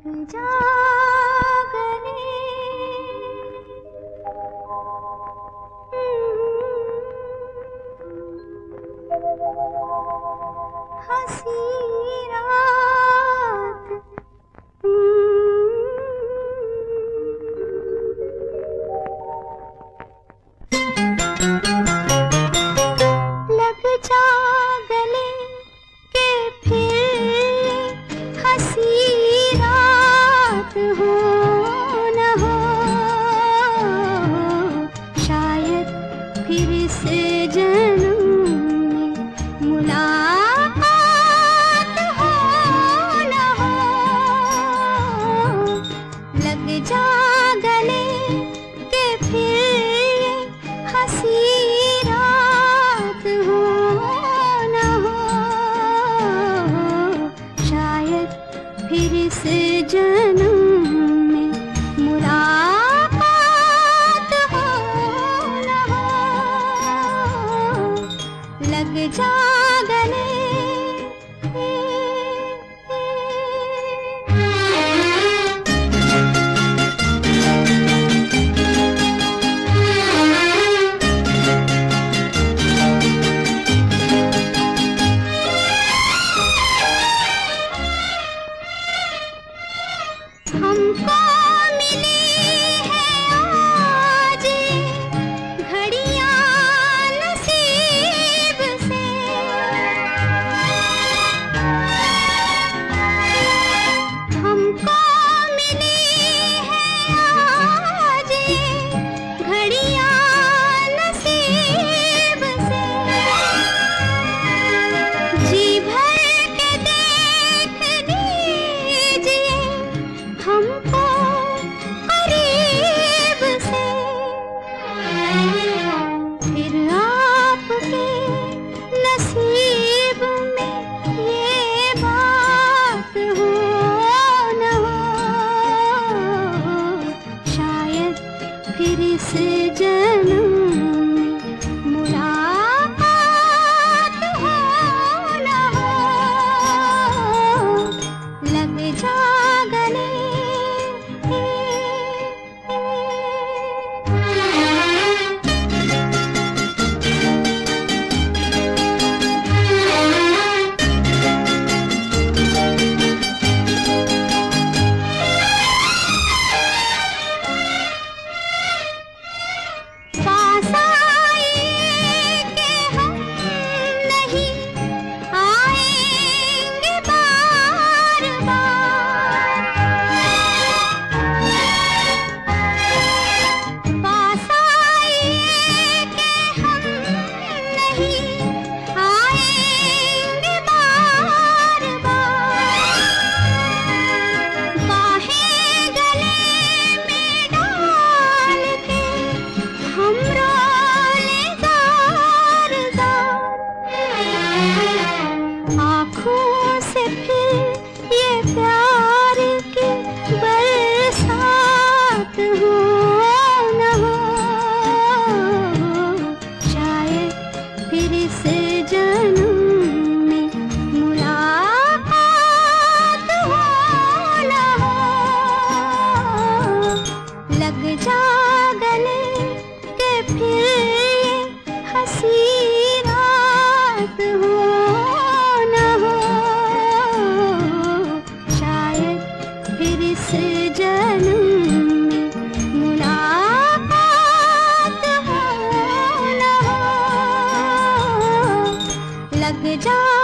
जा गले हंसी रात लग जा गले के फिर हंसी रात हो न हो, शायद फिर से जन्म में मुलाकात हो न हो। लग जा गले के फिर हंसी रात हो न हो, शायद फिर से जन्म में मुलाकात हो न हो। लग जा गले हमको मिली है आज घड़ियां नसीब से, हमको मिली है आज घड़ियां नसीब से। जी भर के देख लीजिए हमको करीब से, फिर आपके नसीब में ये बात हो न हो, शायद फिर से जन्म में मुलाकात हो न हो। लग जा गले पास आए कि हम नहीं आएंगे बार बार, पास आए कि हम नहीं आएंगे बार बार। बाहें गले में डाल के हम रोले ज़ार ज़ार, आँखों से फिर ये प्यार की बरसात हो न हो, शायद फिर से जन्म में मुलाकात हो न हो। लग जा गले के फिर हंसी रात हो न हो, शायद फिर से जन्म में मुलाकात हो न हो। लग जा